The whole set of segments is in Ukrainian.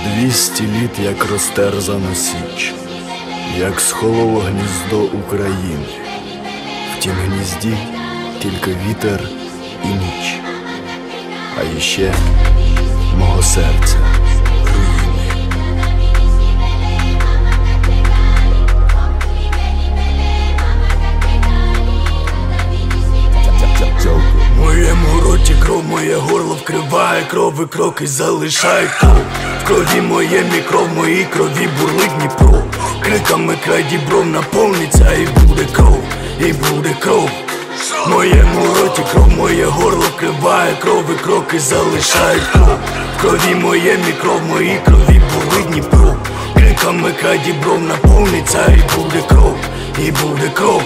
200 літ, як розтерзана січ, як схололо гніздо України. В тім гнізді тільки вітер і ніч, а іще мого серця руїни. В моєму роті кров, моє горло вкриває кров, і кроки залишають кров. В крові моєму кров, в моїй крові бурлить Дніпро. Криками край дібров наповниться, і буде кров, і буде кров. В моєму роті кров, моє горло вкриває кров, і кроки залишають кров. В крові моєму кров, в моїй крові бурлить Дніпро. Криками край дібров наповниться, і буде кров, і буде кров.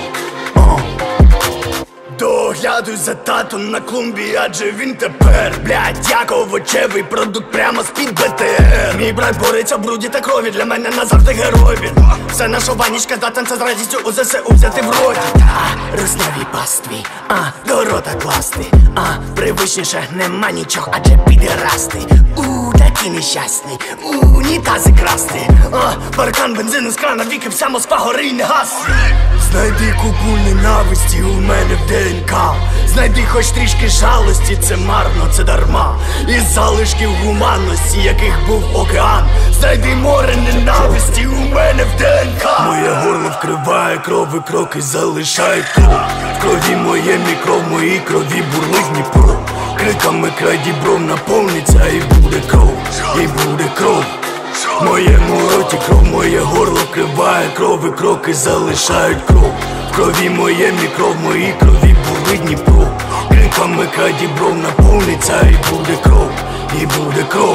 Доглядуй за татом на клумбі, адже він тепер, блядь, як овочевий продукт прямо з-під БТР. Мій брат бореться в бруді та крові, для мене назавжди герой він. Все наша ванічка здатен це з радістю у ЗСУ взяти в роті. Руснявій пастві, до рота класти, привичніше нема нічого, адже підерасти. Такі нещасні, унітази красти. Паркан бензину з крана, віки вся Москва гори й не гасне. Знайди купу ненависті у мене в ДНК. Знайди хоч трішки жалості, це марно, це дарма. Із залишків гуманності, яких був океан. Знайди море ненависті у мене в ДНК. Моє горло вкриває кров, і кроки залишають кров. В крові моєму кров, в моїй крові бурлить Дніпро. Криками край дібров наповниться, і буде кров, і буде кров. В моєму роті кров, моє горло вкриває кров, і кроки залишають кров. В крові моєму кров, в моїй крові бурлить Дніпро. Криками край дібров наповниться, і буде кров, і буде кров.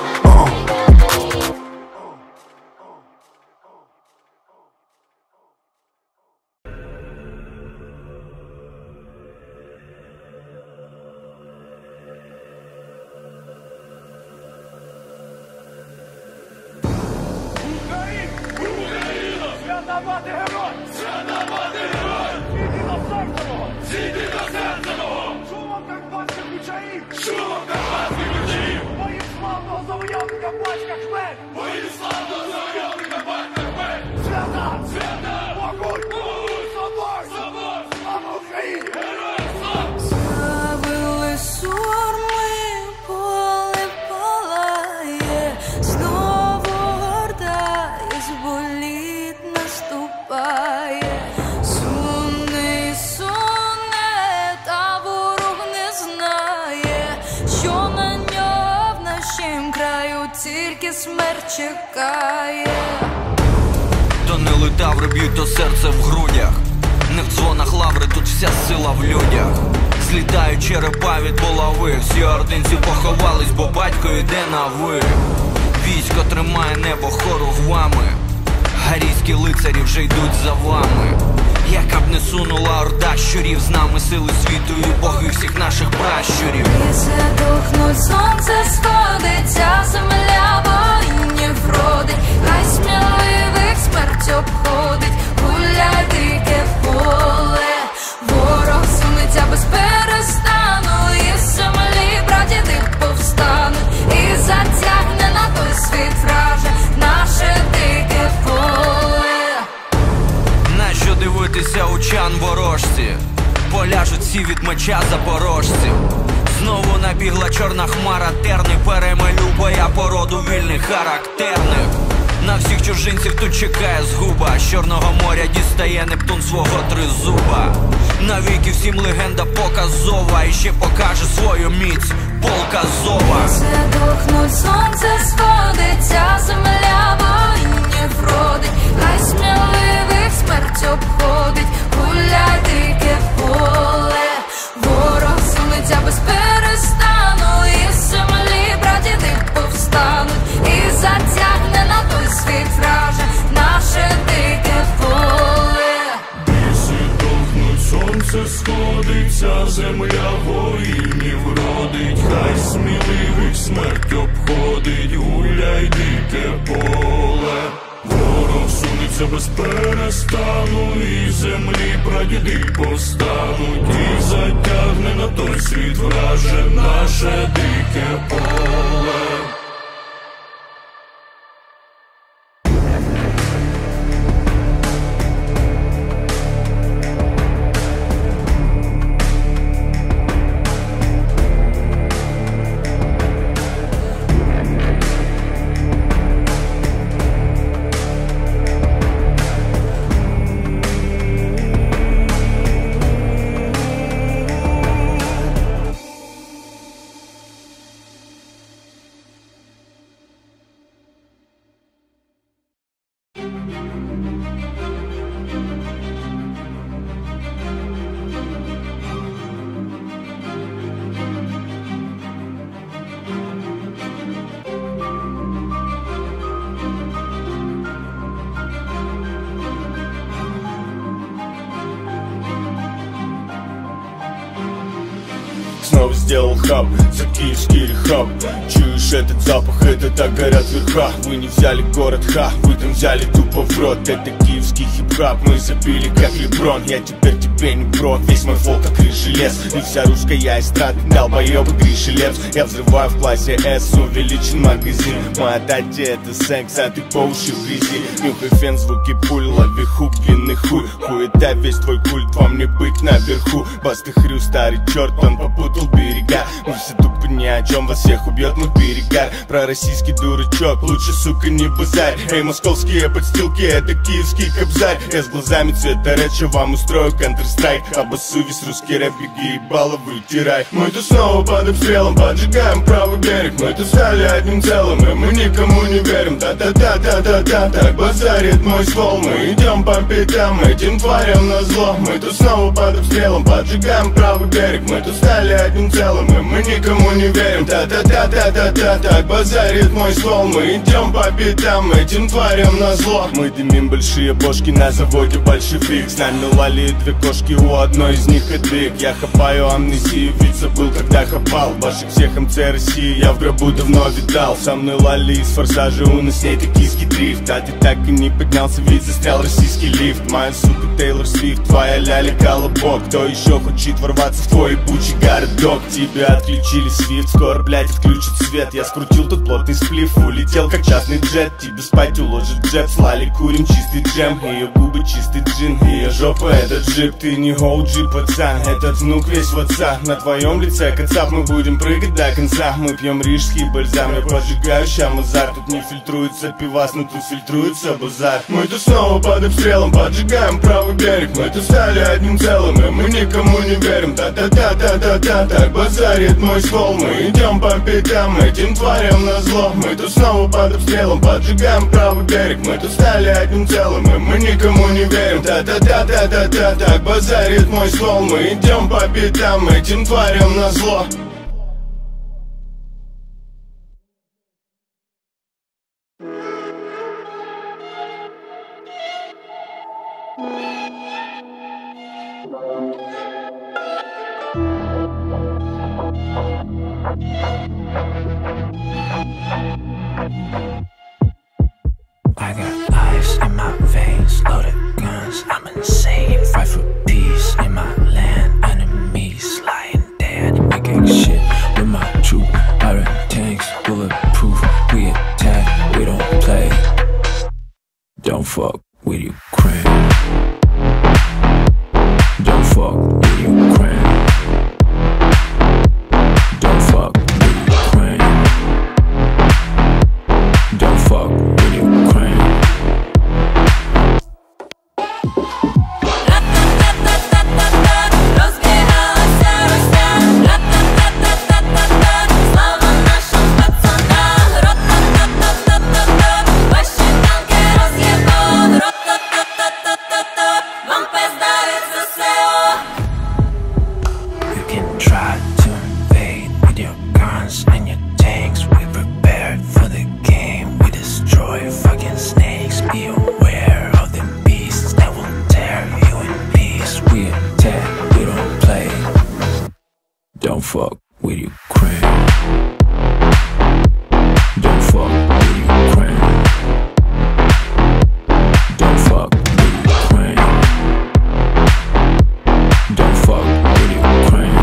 Свята мати герой! Свята мати герой! Зійди до серця мого! Зійди до серця мого! Шумом карпатських ключаїв! Шумом карпатських ключаїв! Боїв славного завойовника батька Хмель! Боїв славного завойовника батька Хмель! Свята! Свята! Могуть! Могуть! Собор! Собор! Слава Україні! Героям слава! Славили сурми, поле палає, знову горда із боліт наступає. Суне, суне, та ворог не знає, що на нього в нашім краю тільки смерть чекає. То не литаври б'ють, то серце в грудях. Не в дзвонах лаври, тут вся сила в людях. Злітають черепа від булави. Всі ординці поховались, бо батько йде на ви. Військо тримає небо хоругвами. Гарійські лицарі вже йдуть за вами. Яка б не сунула орда щурів, з нами сили світу і боги всіх наших пращурів. Ліси духнуть, сонце сходиться, земля воїнів родить. Хай сміливих смерть обходить, гуляй дике поле. Ворог сунеться без перестану, із землі прадіди повстануть. І затягне на той світ враже наше дике поле. Нащо дивитися очан ворожці? Поляжуть всі від меча запорожців. Знову набігла чорна хмара, терни перемалюбає породу вільних характерних. На всіх чужинців тут чекає згуба. З Чорного моря дістає Нептун свого тризуба. Навіки всім легенда показова, і ще покаже свою міць полк Азова. Ліси духнуть, сонце сходиться, земля воїнів родить. Хай сміливих смерть обходить, гуляй дике поле. Ворог сунеться без перестану, із землі прадіди повстануть. І затягне на той світ враже наше дике поле. Ліси дохнуть, сонце сходиться, земля воїнів родить. Хай сміливих смерть обходить, гуляй дике поле. Ворог сунеться без перестану, і землі прадіди повстануть. І затягне на той світ враже наше дике поле. сделал хаб, за киевский рехаб. Чуешь этот запах, это так горят верха. Вы не взяли город, ха, вы там взяли тупо в рот. Это киевский хип-хап, мы забили как Леброн. Я теперь тебе не бро, весь мой фол как желез. И вся русская эстрада, долбоёбы Гриша Лепс. Я взрываю в классе S, увеличен магазин. Моя дача это секс, а ты по уши в грязи. Нюхай фен, звуки пуль, лови хук, длинный хуй. Хуета, весь твой культ, вам не быть наверху. Басты хрю, старый черт, он попутал берега. Мы все тупо ни о чем, вас всех убьет мой перегар. Про российский дурачок, лучше, сука, не базарь. Эй, московские подстилки, это киевский кобзарь. Я с глазами цвета рэча вам устрою Counter-Strike. Обоссу весь русский рэп, беги ебало вытирай. Мы тут снова под обстрелом, поджигаем правый берег. Мы тут стали одним целым, и мы никому не верим. Та-та-та-та-та-та, так базарит мой ствол. Мы идем по пятам, этим тварям назло. Мы тут снова под обстрелом, поджигаем правый берег. Мы тут стали одним целым, и мы никому не верим. Та-та-та-та-та-та, так базарит мой ствол. Мы идем по пятам, этим тварям назло. Мы дымим большие бошки на заводе большевик. С нами лали две кошки, у одной из них хэдвик. Я хапаю амнезию, ведь забыл, когда хапал. Ваших всех МЦ России я в гробу давно видал. Со мной лали из форсажа, у нас не токийский дрифт. А ты так и не поднялся, ведь застрял российский лифт. Моя сука Тейлор Свифт, твоя ляля колобок. Кто еще хочет ворваться в твой ебучий городок? Тебя отключили свифт, скоро, блядь, отключат свет. Я скрутил тут плотный сплив, улетел как частный джет. Тебе спать уложит джеб, слали курим чистый джем. Ее губы чистый джин, ее жопа этот джип. Ты не OG, пацан, этот внук весь в отца. На твоем лице кацап, мы будем прыгать до конца. Мы пьем рижский бальзам, я поджигаю шамазар. Тут не фильтруется пивас, но тут фильтруется базар. Мы тут снова под обстрелом, поджигаем правый берег. Мы тут стали одним целым, и мы никому не верим. Та-та-та-та-та-та, так базарит мой ствол. Мы идем по пятам, этим тварям назло. Мы тут снова под обстрелом, поджигаем правый берег. Мы тут стали одним целым, и мы никому не верим. Та-та-та-та-та-та, так базарит мой ствол. Мы идем по пятам, этим тварям назло. I got ice in my veins, loaded guns, I'm insane. Fight for peace in my land, enemies lying dead. I gang shit with my troop, iron tanks, bulletproof. We attack, we don't play. Don't fuck with Ukraine. Don't fuck with Ukraine. Don't fuck with Ukraine. Don't fuck with Ukraine. Don't fuck with Ukraine. Don't fuck with Ukraine. Don't fuck with Ukraine. Don't fuck with Ukraine.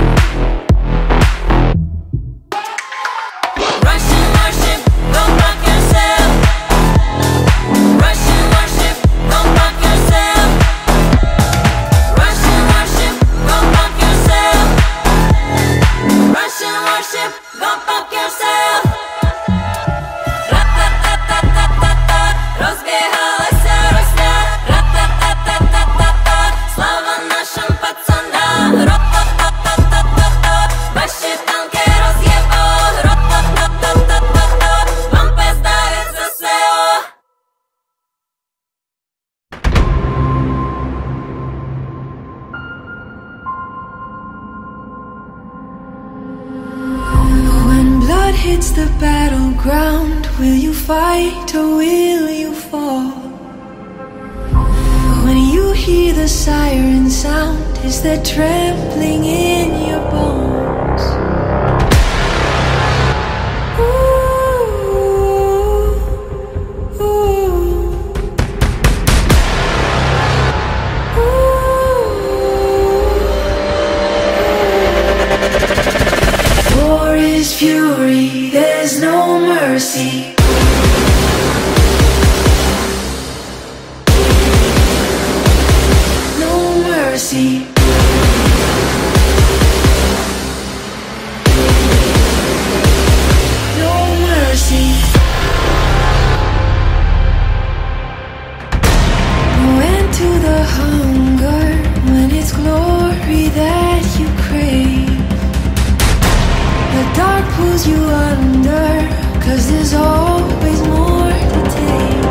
Russian warship, go fuck yourself. Russian warship, go fuck yourself. Russian warship, go fuck yourself. Russian warship, go fuck yourself. Ра-та-та-та-та-та-та, разбегалась русня. Ра-та-та-та-та-та-та, слава нашим пацанам. Ра-та-та-та-та-та-та, ваши танки разъебу. Ра-та-та-та-та-та-та, вам пизда від ЗСУ. When blood hits the battleground, will you fight or will you fall? When you hear the siren sound, is there trembling in your bones? mercy. No mercy. No mercy. No end to the hunger when it's glory that you crave. The dark pulls you under, 'cause there's always more to take.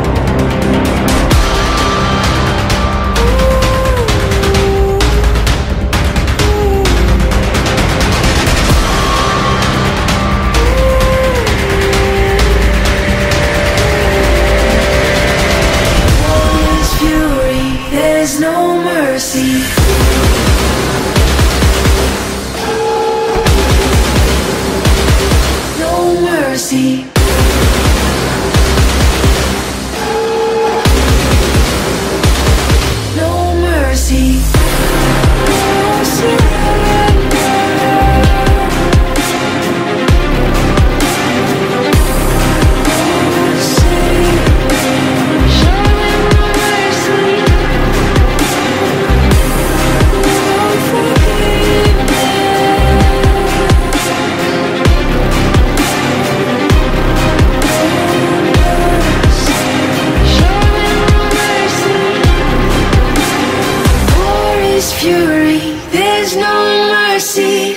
There's no mercy. No mercy. No mercy. Fury, there's no mercy.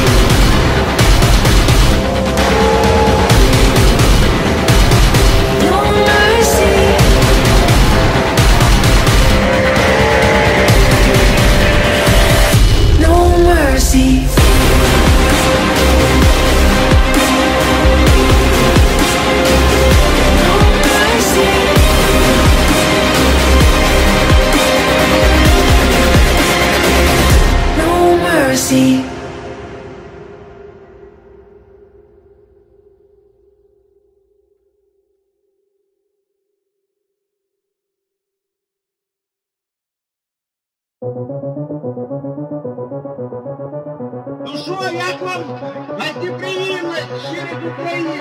No mercy. No mercy. Mercy. Ну що, як вам гостеприимно через Україну?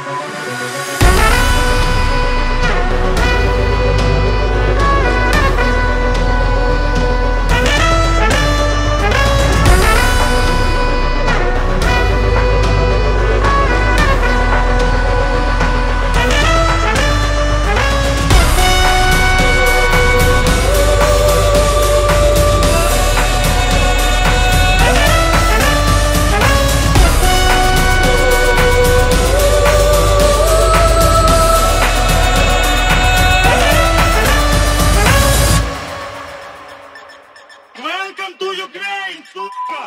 Welcome to Ukraine, сука!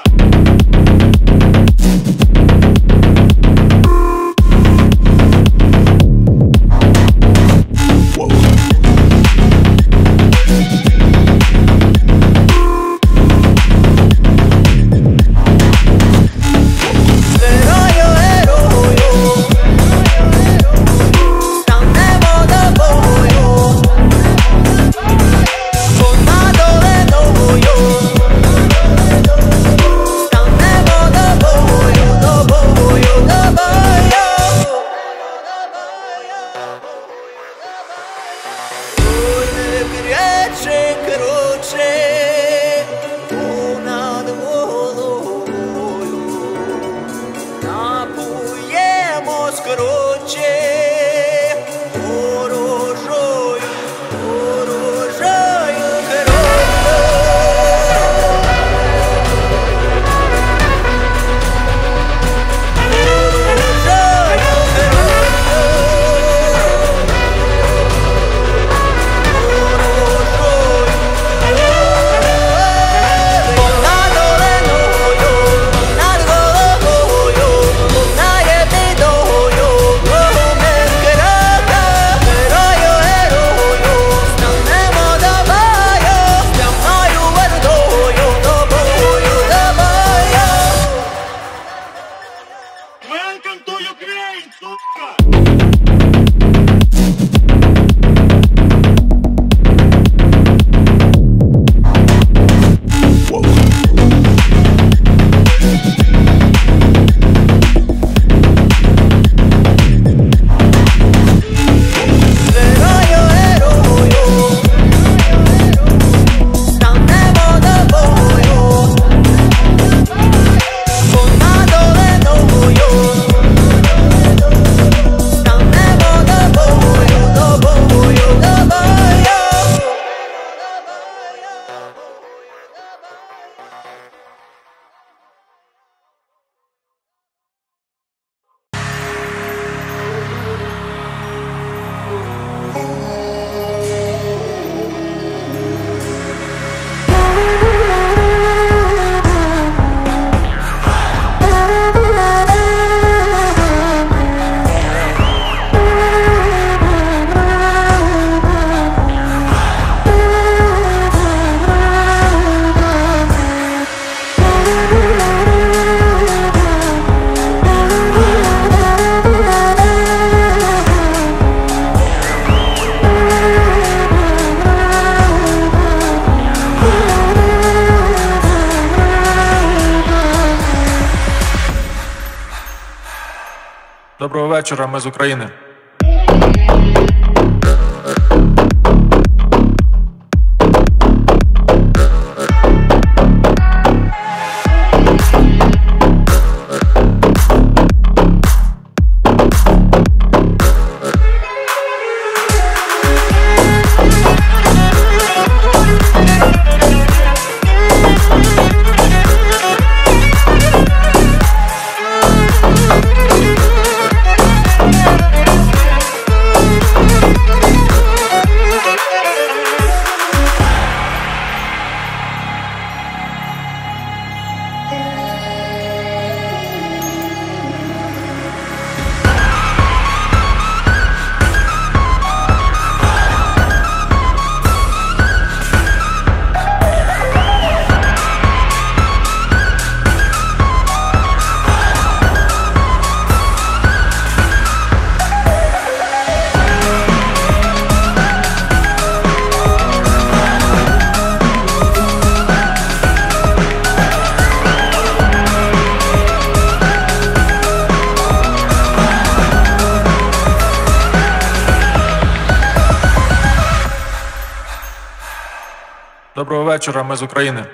вечора, ми з України. Доброго вечора, ми з України.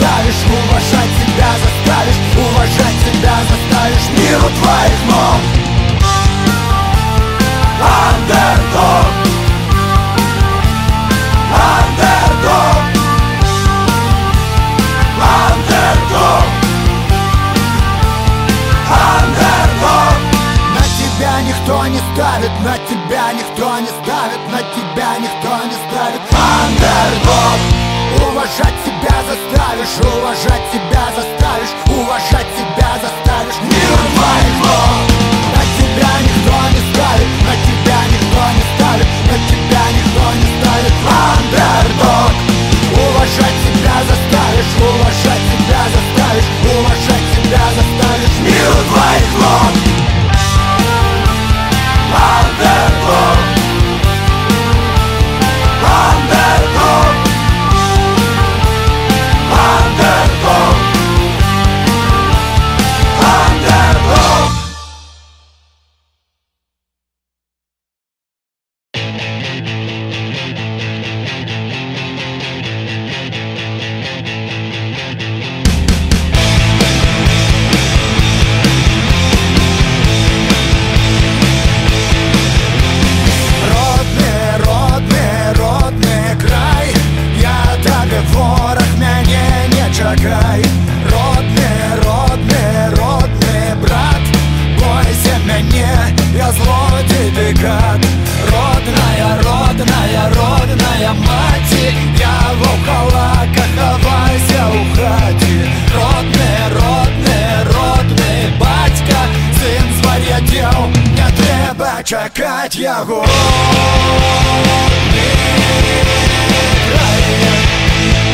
заставишь, уважать себя заставишь, уважать себя заставишь миру твоих ног. Андердог, андердог, андердог, андердог. На тебя никто не ставит, на тебя никто не ставит, на тебя никто не ставит. Андердог. Уважать себя заставишь, уважать себя заставишь, уважать себя заставишь миру твоих ног. На тебя никто не ставит, на тебя никто не ставит, на тебя никто не ставит. Андердог. Уважать себя заставишь, уважать себя заставишь, уважать себя заставишь миру твоих ног. Андердог. Андердог. Андердог. Андердог. Родный, родный, родный край, я тебе ворог, меня не чекай. Родный, родный, родный брат, бойся меня, я злой тебе гад. Родная, родная, родная мать, я в околаках, ховайся у хаті. Родний, родний, родний батька, син звар'ятів, не треба чекать його. Родний край.